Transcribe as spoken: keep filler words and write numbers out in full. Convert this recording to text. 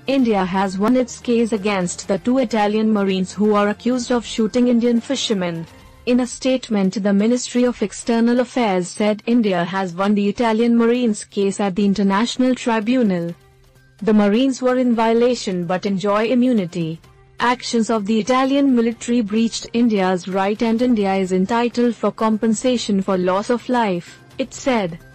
India has won its case against the two Italian Marines who are accused of shooting Indian fishermen. In a statement, the Ministry of External Affairs said India has won the Italian Marines' case at the International Tribunal. The Marines were in violation but enjoy immunity. Actions of the Italian military breached India's right and India is entitled for compensation for loss of life, it said.